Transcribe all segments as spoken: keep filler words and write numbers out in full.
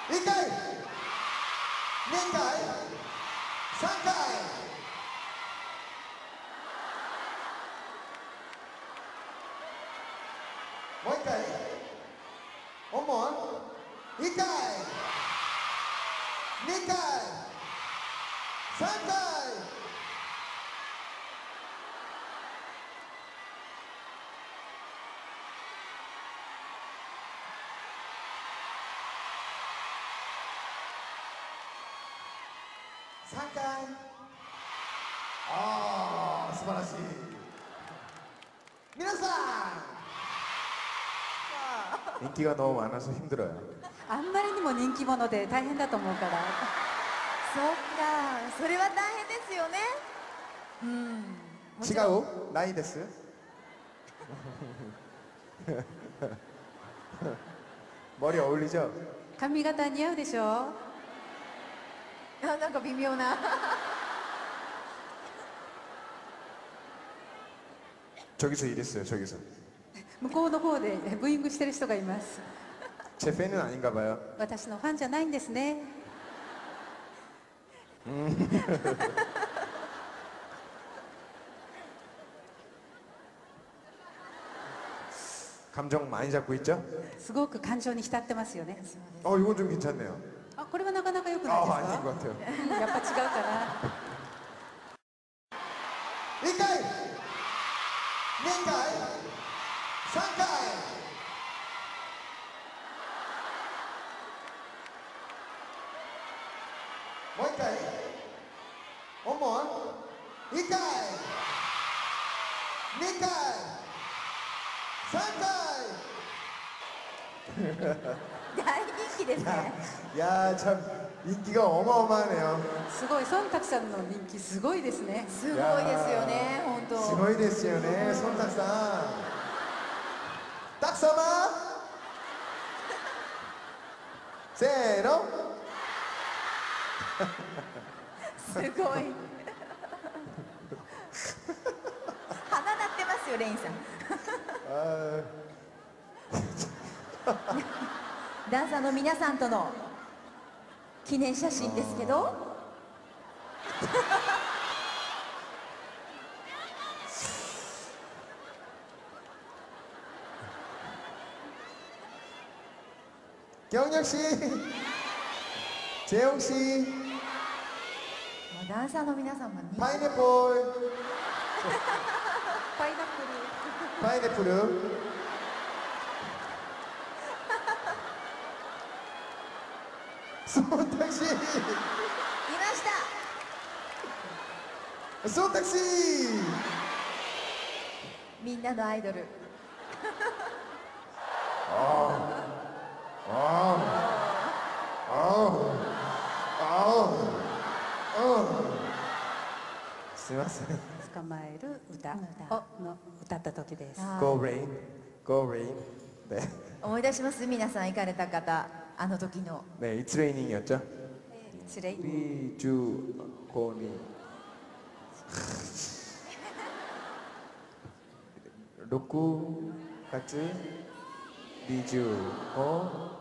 いっかい、にかい、さんかい。もういっかい。One more。いっかい、にかい、さんかい。さんかい。ああ、素晴らしい。皆さん、 인기가 너무 많아서 힘들어요. あんまりにも人気者で大変だと思うから。 そっか、それは大変ですよね。うん。 違う? 나이です? 머리 어울리죠? 髪型似合うでしょ。 あ、なんか微妙な。 저기서 이랬어요. 저기서. 向こうの方でブーイングしてる人がいます。 제 팬은 아닌가 봐요. 私のファンじゃないんですね。 감정 많이 잡고 있죠? すごく感情に浸ってますよね。 어, 이건 좀 괜찮네요. あ、これはなかなか良くない 아, です 아닌 か。 것 같아요. やっぱ違うかな。 いっかい、にかい、さんかい。もういっかい。One more。いっかい、にかい、さんかい。 大人気ですね。 야, 참 인기가 어마어마하네요. すごい、孫卓さんの人気すごいですね。 すごいですよね、本当。 스고이 됐어요, 네, 손탁상. 딱사마. 세로. すごい。鼻鳴ってますよ、レインさん。 아, ダンサーの皆さんとの記念写真ですけど。 경혁 씨, 재용 씨, ダンサーの皆さんも人気。 파인애플, パイナップル。 파인애플. 손탁 씨, いました。 손탁 씨. みんなのアイドル。 아우, 아우, 아우, 아우. すいません。 捕まえる歌の歌った時です。 Go rain, go rain. 네, 思い出します、皆さん行かれた方、あの時の。 네, It's raining이었죠. 失礼。 리주 고니. 로쿠 같이 리주 고.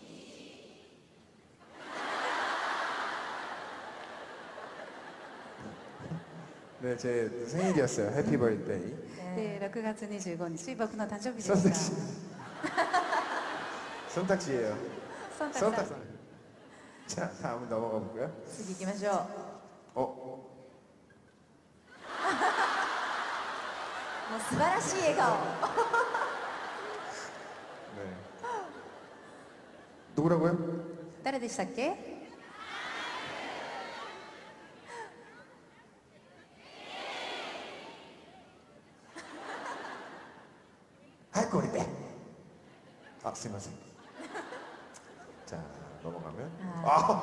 네, 제 생일이었어요. 해피 버스데이. で、ろくがつにじゅうごにち、僕の誕生日で 손탁 し 씨. た。 손탁 씨예요. 孫卓 손탁 さん。 자, 다음 넘어가 볼까요? 次行きましょう。 어, もう素晴らしい笑顔。 네. 누구라고요? 誰でしたっけ？ 할 거리대. 아, すいません. 자, 넘어가면. 아,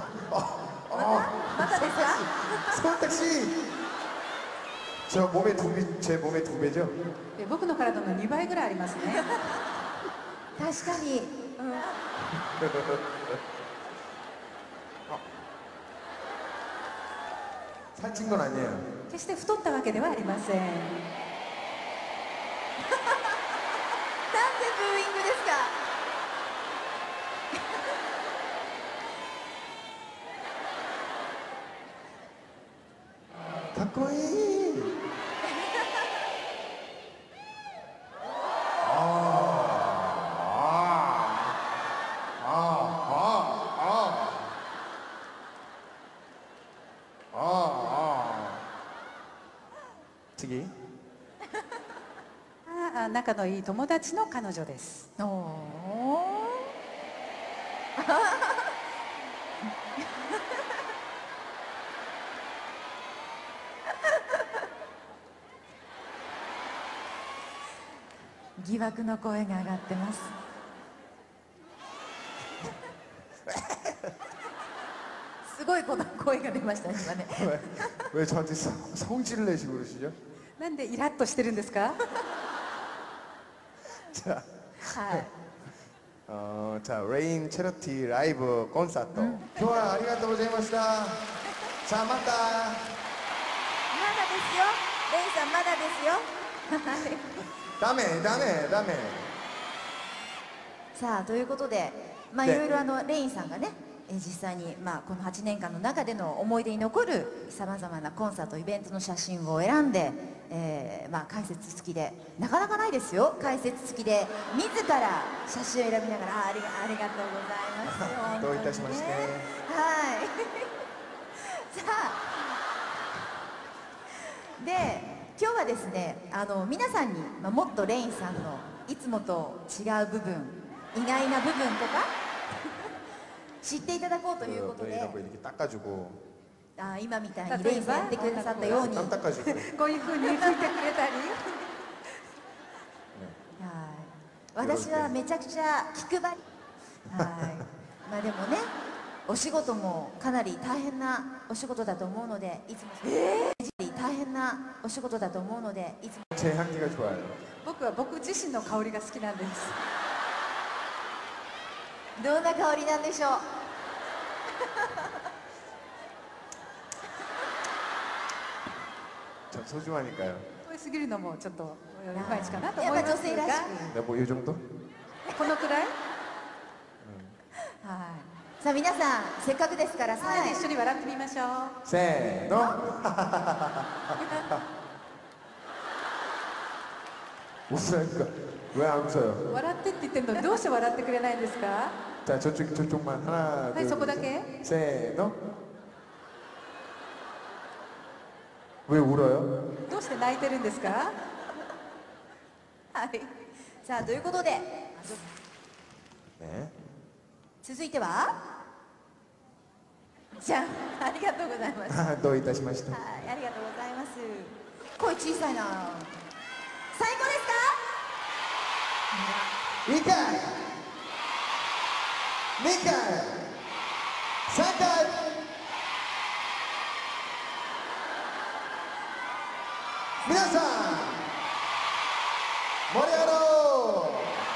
아, またですか？ 손탁 씨. 저 몸의 두 배, 제 몸의 두 배죠? で、僕の体のにばいぐらいありますね。 確かに。 살찐 건 아니에요. 決して太ったわけではありません。 なんでブーイングですか？ かっこいい。次。 ああ、仲のいい友達の彼女です。 おお疑惑の声が上がってます。すごいこの声が出ましたね今ね。 왜, 왜 저한테 성, 성질을 내시고 그러시죠? なんでイラッとしてるんですか？ 자, はい 어, 자, 레인 체러티 라이브 콘서트. 교환 아리가또 고자이마시다. 자, 맞다. まだですよ、レイさんまだですよ。 ダメ、ダメ、ダメ。 さあということで、まあでいろいろあのレインさんがね、えー実際にまあこのはちねんかんの中での思い出に残るさまざまなコンサートイベントの写真を選んで、えーまあ解説付きで、なかなかないですよ、解説付きで自ら写真を選びながら、あーありがありがとうございます。 どういたしまして。 本当にね、はい。さあで今日はですね、あの皆さんに、まあ、もっとレインさんのいつもと違う部分、意外な部分とか知っていただこうということで、 이런 거 이렇게 닦아주고. あ今みたいにレインさんやってくださったように、はい、 땀 닦아주고. こういうふうに拭いてくれたり。 私はめちゃくちゃ気配り、はい、まあでもね、お仕事もかなり大変なお仕事だと思うので、いつも、えー、大変なお仕事だと思うので、いつも 제 향기가 좋아요. 僕は僕自身の香りが好きなんです。 どんな香りなんでしょう。 참 소중하니까요. 通り過ぎるのもちょっといまいちかなとやっぱ思いますが、 女性らしく、 네, 뭐이 정도? このくらい、 はい、さあ皆さんせっかくですからさはい、 あ一緒に笑ってみましょう。 세, 너. 웃으니까 왜 안 웃어요? 笑ってって言ってるのにどうして笑ってくれないんですか？ 자, 저쪽 저쪽만 하나, 네, 둘, 저거 셋. 할게. 세, 너. 왜 울어요? どうして泣いてるんですか？ はい、さあということで 네. 続いてはじゃあ、ありがとうございます。 아, 너 이따 시마시다. はい、ありがとうございます。声小さいな。最高ですか？ 이까이 니까이 삼까이 미나상 머리하러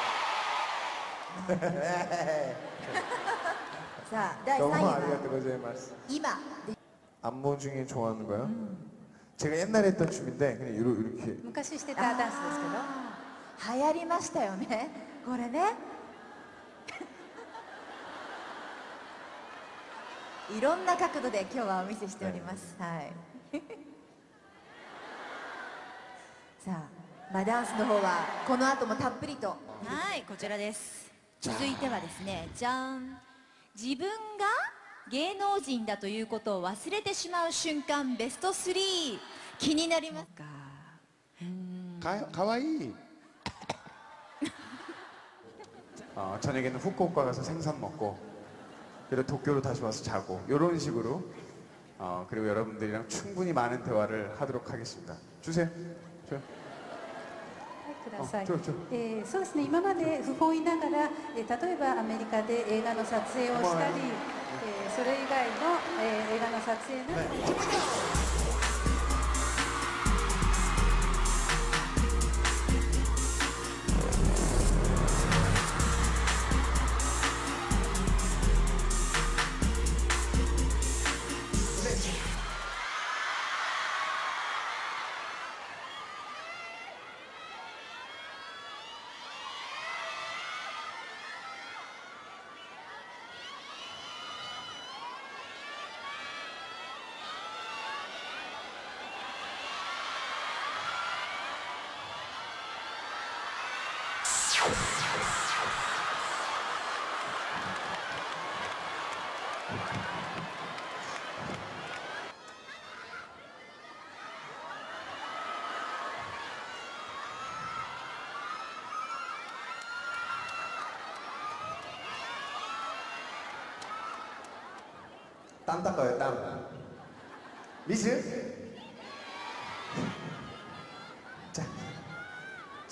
さあ、だい 너무 さんいは 아리가또 고자이마스. 今で 안무 중에 좋아하는 거요? 제가 옛날에 했던 춤인데 그냥 이러- 이렇게 昔してたダンスですけど、 あー流行りましたよね、これね。いろんな角度で今日はお見せしております。はい。さあ、まあ、ダンスの方はこの後もたっぷりと。 はい、こちらです。続いてはですね、じゃん。自分が芸能人だということを忘れてしまう瞬間ベストスリー、気になりますか？ 가, 가와이. 어, 저녁에는 후쿠오카 가서 생선 먹고 그리고 도쿄로 다시 와서 자고 이런 식으로 어, 그리고 여러분들이랑 충분히 많은 대화를 하도록 하겠습니다. 주세요. 줘요. ください。 あちょちょえーそうですね、今まで不本意ながら、えー例えばアメリカで映画の撮影をしたり、えーそれ以外の、えー映画の撮影など、 땀 닦아요, 땀. 미즈? 자. 자.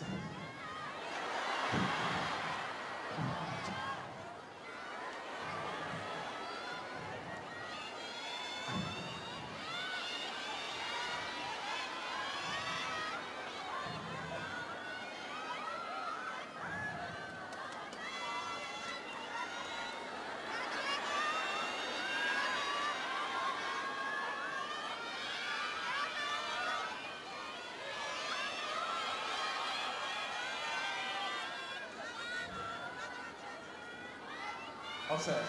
없어요.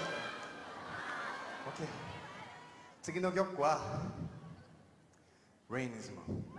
오케이. 次の曲は Rain is More